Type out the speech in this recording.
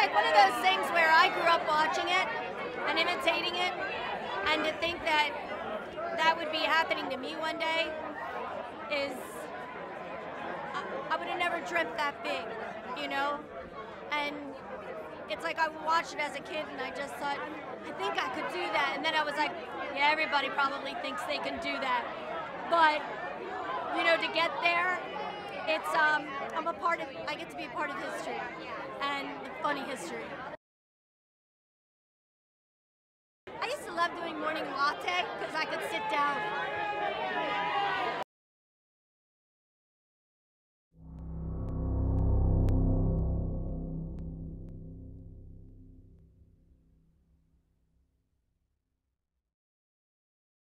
like one of those things where I grew up watching it and imitating it, and to think that that would be happening to me one day is, I would have never dreamt that big, you know? And it's like I watched it as a kid and I just thought, I think I could do that. And then I was like, yeah, everybody probably thinks they can do that. But, you know, to get there, it's, I get to be a part of history, and funny history. I used to love doing morning latte because I could sit down